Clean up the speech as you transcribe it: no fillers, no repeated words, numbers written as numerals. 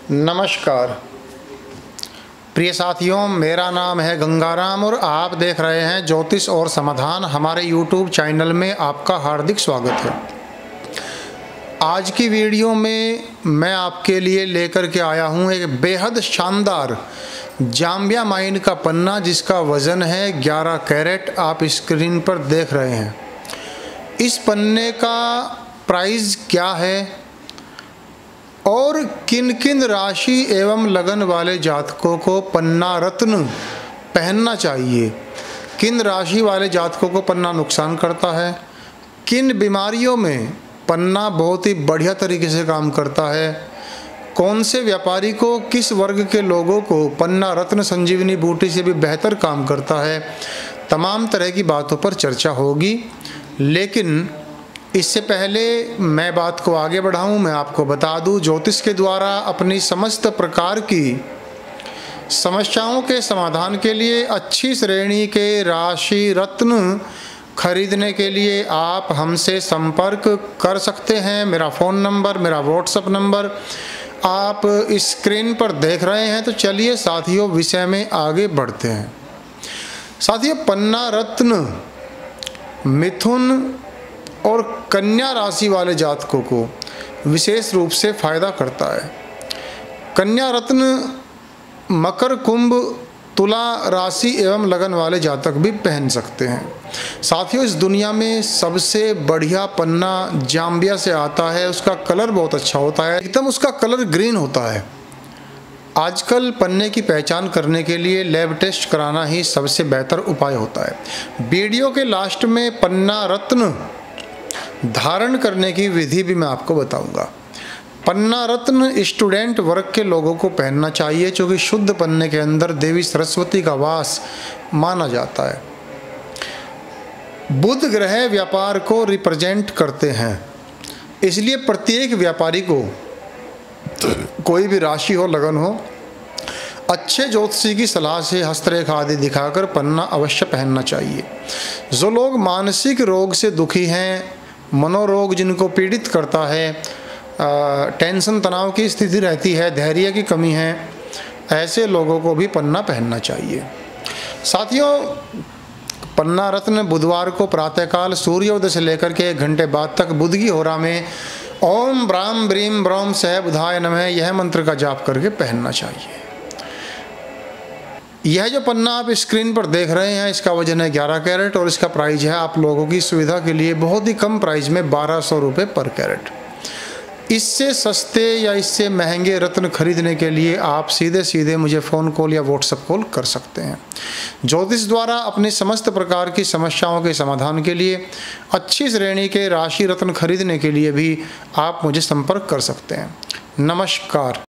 नमस्कार प्रिय साथियों, मेरा नाम है गंगाराम और आप देख रहे हैं ज्योतिष और समाधान। हमारे YouTube चैनल में आपका हार्दिक स्वागत है। आज की वीडियो में मैं आपके लिए लेकर के आया हूं एक बेहद शानदार जाम्बिया माइन का पन्ना जिसका वज़न है 11 कैरेट। आप स्क्रीन पर देख रहे हैं। इस पन्ने का प्राइस क्या है और किन किन राशि एवं लगन वाले जातकों को पन्ना रत्न पहनना चाहिए, किन राशि वाले जातकों को पन्ना नुकसान करता है, किन बीमारियों में पन्ना बहुत ही बढ़िया तरीके से काम करता है, कौन से व्यापारी को, किस वर्ग के लोगों को पन्ना रत्न संजीवनी बूटी से भी बेहतर काम करता है, तमाम तरह की बातों पर चर्चा होगी। लेकिन इससे पहले मैं बात को आगे बढ़ाऊं, मैं आपको बता दूं, ज्योतिष के द्वारा अपनी समस्त प्रकार की समस्याओं के समाधान के लिए अच्छी श्रेणी के राशि रत्न खरीदने के लिए आप हमसे संपर्क कर सकते हैं। मेरा फ़ोन नंबर, मेरा व्हाट्सएप नंबर आप स्क्रीन पर देख रहे हैं। तो चलिए साथियों, विषय में आगे बढ़ते हैं। साथियों, पन्ना रत्न मिथुन और कन्या राशि वाले जातकों को विशेष रूप से फायदा करता है। कन्या रत्न मकर, कुंभ, तुला राशि एवं लगन वाले जातक भी पहन सकते हैं। साथियों, इस दुनिया में सबसे बढ़िया पन्ना जाम्बिया से आता है। उसका कलर बहुत अच्छा होता है, एकदम उसका कलर ग्रीन होता है। आजकल पन्ने की पहचान करने के लिए लैब टेस्ट कराना ही सबसे बेहतर उपाय होता है। वीडियो के लास्ट में पन्ना रत्न धारण करने की विधि भी मैं आपको बताऊंगा। पन्ना रत्न स्टूडेंट वर्ग के लोगों को पहनना चाहिए, क्योंकि शुद्ध पन्ने के अंदर देवी सरस्वती का वास माना जाता है। बुध ग्रह व्यापार को रिप्रेजेंट करते हैं, इसलिए प्रत्येक व्यापारी को, कोई भी राशि हो, लगन हो, अच्छे ज्योतिषी की सलाह से हस्तरेखा आदि दिखाकर पन्ना अवश्य पहनना चाहिए। जो लोग मानसिक रोग से दुखी हैं, मनोरोग जिनको पीड़ित करता है, टेंशन तनाव की स्थिति रहती है, धैर्य की कमी है, ऐसे लोगों को भी पन्ना पहनना चाहिए। साथियों, पन्ना रत्न बुधवार को प्रातःकाल सूर्योदय से लेकर के 1 घंटे बाद तक बुध की होरा में ओम ब्राह्म ब्रीम ब्रह्म सह बुधाय नमः यह मंत्र का जाप करके पहनना चाहिए। यह जो पन्ना आप स्क्रीन पर देख रहे हैं, इसका वजन है 11 कैरेट और इसका प्राइस है, आप लोगों की सुविधा के लिए बहुत ही कम प्राइस में 1200 रुपये पर कैरेट। इससे सस्ते या इससे महंगे रत्न खरीदने के लिए आप सीधे सीधे मुझे फ़ोन कॉल या व्हाट्सएप कॉल कर सकते हैं। ज्योतिष द्वारा अपनी समस्त प्रकार की समस्याओं के समाधान के लिए अच्छी श्रेणी के राशि रत्न खरीदने के लिए भी आप मुझे संपर्क कर सकते हैं। नमस्कार।